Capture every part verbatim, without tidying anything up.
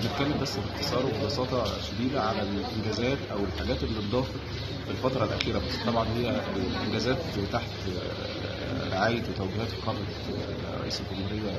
هنتكلم بس باختصار وببساطة شديدة على الإنجازات أو الحاجات اللي اتضافت في الفترة الأخيرة، بس طبعا هي الإنجازات تحت رعاية وتوجيهات فخامة رئيس الجمهورية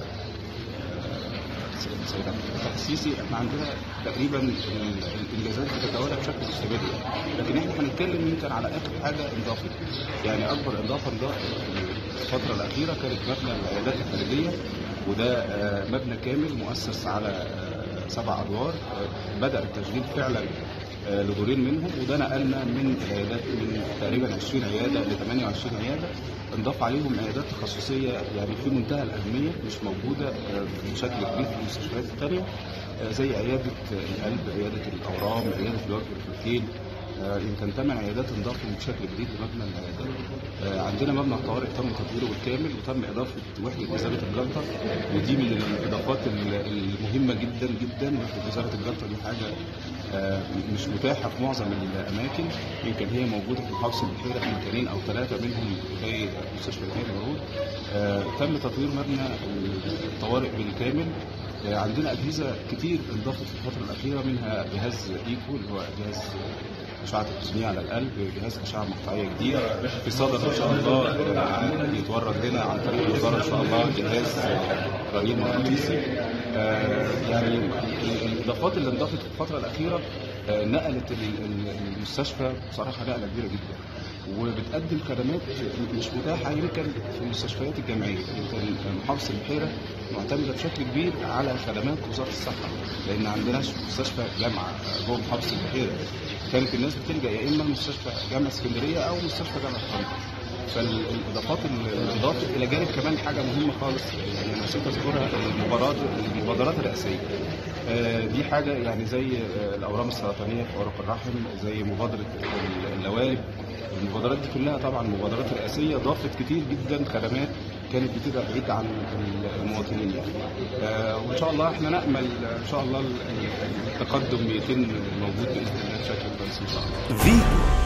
السيد عبد الفتاح السيسي. احنا عندنا تقريبا الانجازات بتتوالى بشكل مستمر، لكن احنا هنتكلم يمكن على اخر حاجه انضافت. يعني اكبر اضافه انضافت في الفتره الاخيره كانت مبنى العيادات الخارجيه، وده مبنى كامل مؤسس على سبع ادوار. بدا التشغيل فعلا لدورين منهم، وده نقلنا من العيادات من تقريبا عشرين عياده ل ثمانية وعشرين عياده، انضاف عليهم عيادات تخصصيه يعني في منتهى الاهميه مش موجوده بشكل كبير في المستشفيات الثانيه، زي عياده القلب، عياده الاورام، عياده الوجه والفكين. يمكن ثمان عيادات انضافوا بشكل جديد لمبنى العيادات. عندنا مبنى الطوارئ تم تطويره بالكامل، وتم اضافه وحده ازاله الجلطه، ودي من الاضافات المهمه جدا جدا. وحده ازاله الجلطه دي حاجه مش متاحه في معظم الاماكن، يمكن هي موجوده في محافظه البحيره في مكانين او ثلاثه منهم في مستشفى الامير الورود. تم تطوير مبنى الطوارئ بالكامل. عندنا اجهزه كتير انضافت في الفتره الاخيره، منها جهاز ايكو اللي هو جهاز اشعه التسميع على القلب، جهاز اشعه مقطعيه جديد في صدر ان شاء الله يتورد هنا عن طريق الوزاره ان شاء الله جهاز رنين مغناطيسي. يعني الاضافات اللي انضافت في الفتره الاخيره نقلت المستشفى بصراحه نقله كبيره جدا، وبتقدم خدمات مش متاحه يمكن في المستشفيات الجامعيه. يمكن محافظه البحيره معتمده بشكل كبير على خدمات وزاره الصحه، لان ما عندناش مستشفى جامعه جوه محافظه البحيره. كانت الناس بتلجا يا اما مستشفى جامعه اسكندريه او مستشفى جامعه طنطا. فالاضافات اللي اضافت الى جانب كمان حاجه مهمه خالص، يعني انا نسيت اذكرها، المبادرات المبادرات الرئاسيه. دي حاجه يعني زي الاورام السرطانيه في عنق الرحم، زي مبادره اللوالب. المبادرات دي كلها طبعا مبادرات رئاسيه ضافت كتير جدا خدمات كانت بتبقى بعيد عن المواطنين يعني. وان شاء الله احنا نامل ان شاء الله التقدم يتم موجود باذن الله بشكل كويس ان شاء الله.